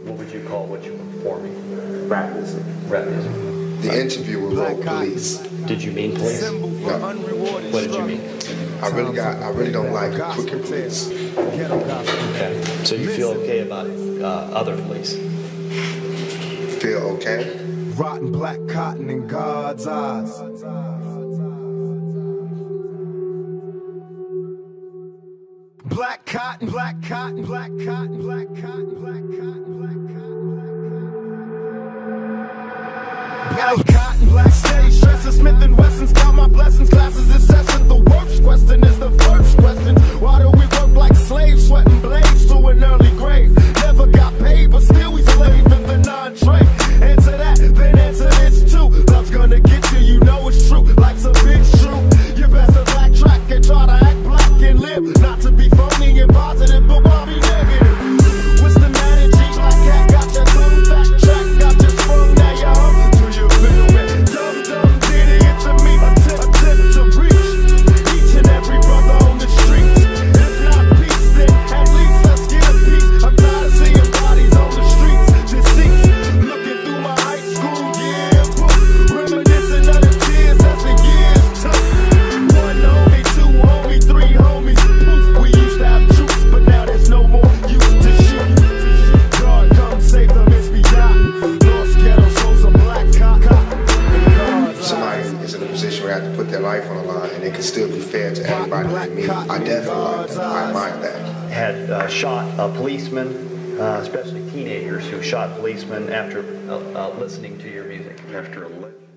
what would you call what you were performing? Rap music. Rap music. The interviewer wrote police. Did you mean police? No. What did you mean? I really don't like crooked police. Okay. So you feel okay about other police? Feel okay? Rotten black cotton in God's eyes. Black cotton, black cotton, black cotton, black cotton, black cotton, black cotton. Black cotton, black steady stresses, Smith and Wesson's got my blessings, classes in session. The worst question is the first question. Why do we work like slaves, sweating blades to an early grave? Never got paid, but still we slave in the non-trade. Answer that, then answer this too. Love's gonna get you, you know it's true. Life's a big shoe. You better backtrack and try to act black and live. Not to be phony and positive, but why be negative? What's the matter, G? Black cat got your tongue backtrack, got your sprung, now you're home. Do you feel it? Dumb, idiot to me. Attempt to reach each and every brother on the streets. If not peace, then at least let's get a piece. I'm tired of seeing bodies on the streets. Deceased, looking through my high school yearbook, reminiscing of the tears as the years took. One homie, two homie, three homies. Poof, we used to have troops, but now there's no more use to shoot. God, come save them, it's beyond. Lost ghetto souls of black cotton. Somebody is in a position where they have to put their life on the line and they can still be fair to everybody they meet. I definitely like that. I admire that. Had shot a policeman, especially teenagers who shot policemen after listening to your music. After a